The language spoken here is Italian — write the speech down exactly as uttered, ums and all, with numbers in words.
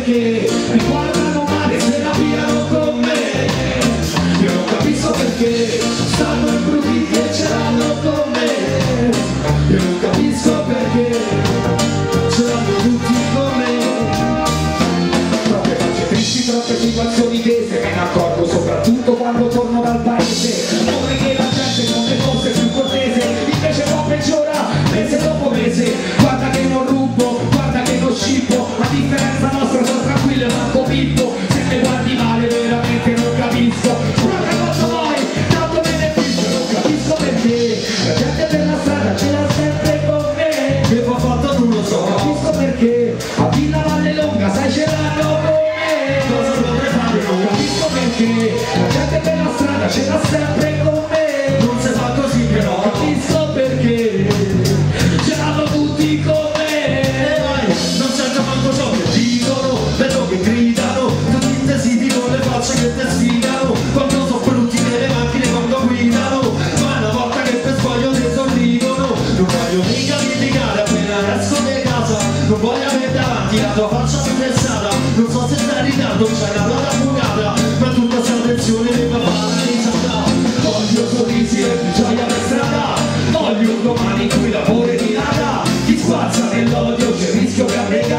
perché mi guardano male se la piano con me. Io non capisco perché stanno imbrutiti e ce l'hanno con me. Io non capisco perché ce l'hanno tutti con me. Troppe facce tristi, troppe situazioni tese, me ne accorgo soprattutto quando torno dal paese. Ora che la gente non ne fosse più cortese, invece poi peggiora mese dopo mese. Guarda che non rubo, guarda che non scippo, a differenza nostra sono tranquillo e manco pippo. Se mi guardi male veramente non capisco quello che faccio voi, tanto beneficio. Non capisco perché la gente per la strada ce l'ha sempre con me. Che ho fatto non lo so, non capisco perché a Villa Vallelonga sai ce l'hanno con me. Cosa dovrei fare? Non capisco perché la gente per la strada ce l'ha sempre con me. Non si fa così però, non capisco perché ce l'hanno tutti con me. E vai, non sento manco ciò che dicono, vedo che gridano, tutti intesiti con le facce che te sfidano. Quando sono brutti nelle macchine quando guidano, ma una volta che per sbaglio ti sorridono. Non voglio mica litigare appena esco di casa, non voglio avere davanti la tua faccia stressata. Non so se stai in ritardo, c'è una ruota bucata, ma tutta questa attenzione mi fa fare la risata. Voglio sorrisi e più gioia per strada, voglio un domani in cui l'amore di nada ti spazza nell'odio, c'è il rischio che a me